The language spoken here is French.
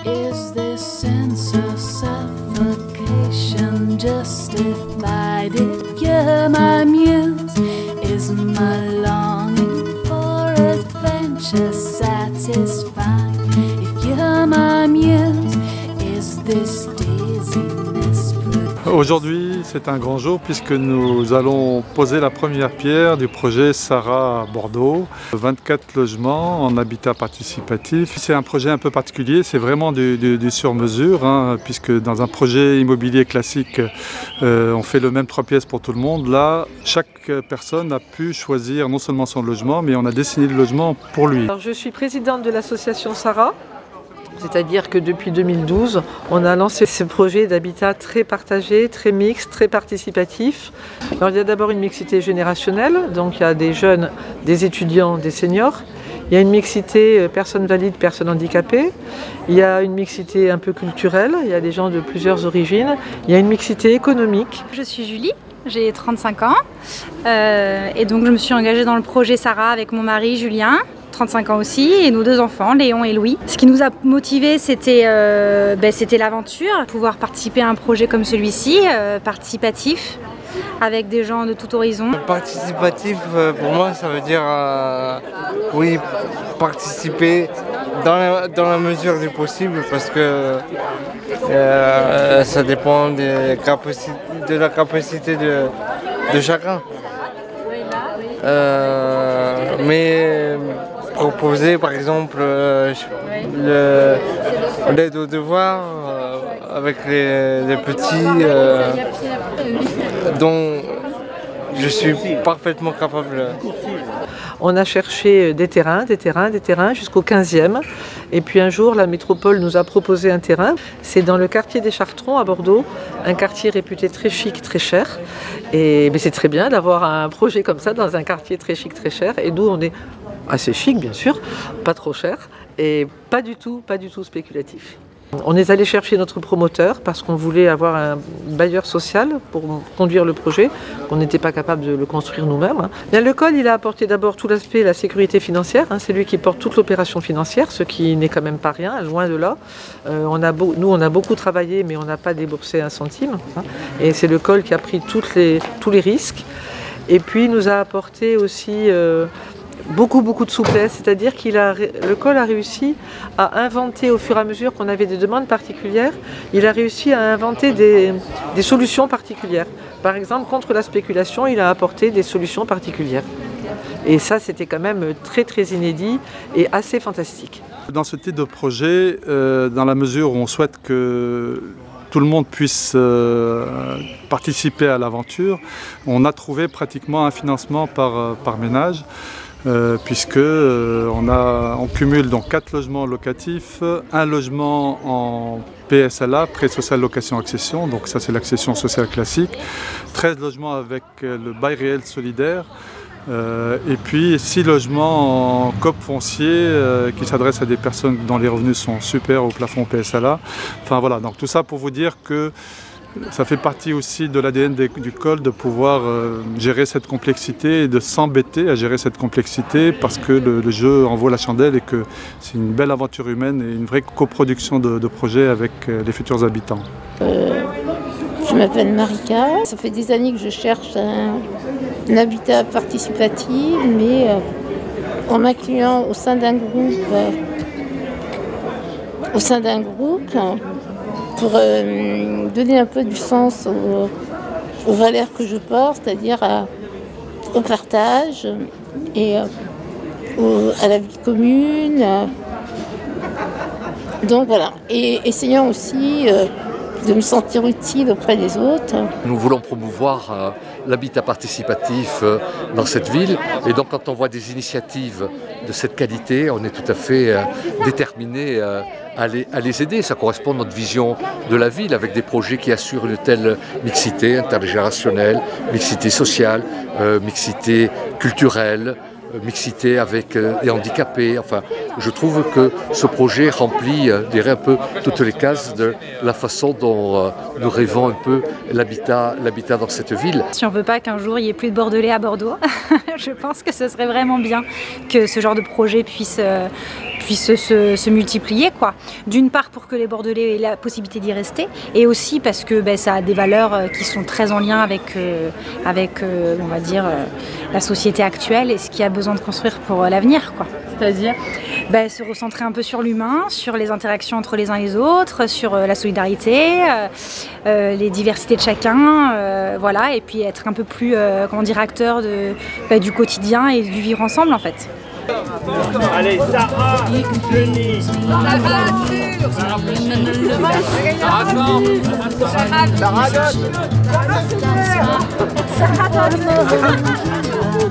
Is this sense of suffocation justified? If you're my muse, is my longing for adventure satisfied? If you're my muse, is this dizziness produced? Aujourd'hui, c'est un grand jour puisque nous allons poser la première pierre du projet Sarah à Bordeaux. 24 logements en habitat participatif. C'est un projet un peu particulier, c'est vraiment du sur-mesure, hein, puisque dans un projet immobilier classique, on fait le même 3 pièces pour tout le monde. Là, chaque personne a pu choisir non seulement son logement, mais on a dessiné le logement pour lui. Alors, je suis présidente de l'association Sarah. C'est-à-dire que depuis 2012, on a lancé ce projet d'habitat très partagé, très mixte, très participatif. Alors, il y a d'abord une mixité générationnelle, donc il y a des jeunes, des étudiants, des seniors. Il y a une mixité personnes valides, personnes handicapées. Il y a une mixité un peu culturelle, il y a des gens de plusieurs origines. Il y a une mixité économique. Je suis Julie, j'ai 35 ans et donc je me suis engagée dans le projet Sarah avec mon mari Julien. 35 ans aussi, et nos 2 enfants, Léon et Louis. Ce qui nous a motivés, c'était l'aventure, pouvoir participer à un projet comme celui-ci, participatif, avec des gens de tout horizon. Participatif, pour moi, ça veut dire, oui, participer dans la mesure du possible, parce que ça dépend de la capacité de chacun. Mais proposer par exemple l'aide aux devoirs avec les petits dont je suis parfaitement capable. On a cherché des terrains jusqu'au 15e. Et puis un jour, la métropole nous a proposé un terrain. C'est dans le quartier des Chartrons à Bordeaux, un quartier réputé très chic, très cher. Et c'est très bien d'avoir un projet comme ça dans un quartier très chic, très cher. Et nous, on est assez chic, bien sûr, pas trop cher et pas du tout spéculatif. On est allé chercher notre promoteur parce qu'on voulait avoir un bailleur social pour conduire le projet, qu'on n'était pas capable de le construire nous-mêmes. Le col, il a apporté d'abord tout l'aspect, la sécurité financière, c'est lui qui porte toute l'opération financière, ce qui n'est quand même pas rien, loin de là. Nous, on a beaucoup travaillé, mais on n'a pas déboursé un centime. Et c'est le col qui a pris tous les risques. Et puis, il nous a apporté aussi beaucoup de souplesse, c'est-à-dire le col a réussi à inventer au fur et à mesure qu'on avait des demandes particulières, il a réussi à inventer des solutions particulières. Par exemple, contre la spéculation, il a apporté des solutions particulières. Et ça, c'était quand même très inédit et assez fantastique. Dans ce type de projet, dans la mesure où on souhaite que tout le monde puisse participer à l'aventure, on a trouvé pratiquement un financement par ménage. Puisque on cumule donc 4 logements locatifs, 1 logement en PSLA, prêt social location accession, donc ça c'est l'accession sociale classique, 13 logements avec le bail réel solidaire, et puis 6 logements en COP foncier qui s'adressent à des personnes dont les revenus sont supérieurs au plafond PSLA. Enfin voilà, donc tout ça pour vous dire que ça fait partie aussi de l'ADN du col de pouvoir gérer cette complexité et de s'embêter à gérer cette complexité parce que le jeu en vaut la chandelle et que c'est une belle aventure humaine et une vraie coproduction de projets avec les futurs habitants. Je m'appelle Marika. Ça fait des années que je cherche un habitat participatif, mais en m'incluant au sein d'un groupe, pour donner un peu du sens aux valeurs que je porte, c'est-à-dire au partage et à la vie commune. Donc voilà, et essayant aussi de me sentir utile auprès des autres. Nous voulons promouvoir l'habitat participatif dans cette ville et donc quand on voit des initiatives de cette qualité, on est tout à fait déterminé à les aider. Ça correspond à notre vision de la ville avec des projets qui assurent une telle mixité intergénérationnelle, mixité sociale, mixité culturelle, mixité avec les handicapés. Enfin, je trouve que ce projet remplit, je dirais, un peu toutes les cases de la façon dont nous rêvons un peu l'habitat dans cette ville. Si on ne veut pas qu'un jour il n'y ait plus de Bordelais à Bordeaux, je pense que ce serait vraiment bien que ce genre de projet puisse puisse se multiplier, quoi. D'une part pour que les Bordelais aient la possibilité d'y rester, et aussi parce que ça a des valeurs qui sont très en lien avec on va dire, la société actuelle et ce qu'il y a besoin de construire pour l'avenir, quoi. C'est-à-dire se recentrer un peu sur l'humain, sur les interactions entre les uns et les autres, sur la solidarité, les diversités de chacun, voilà, et puis être un peu plus, acteur du quotidien et du vivre ensemble, en fait. Allez, Sarah, Denis, Sarah,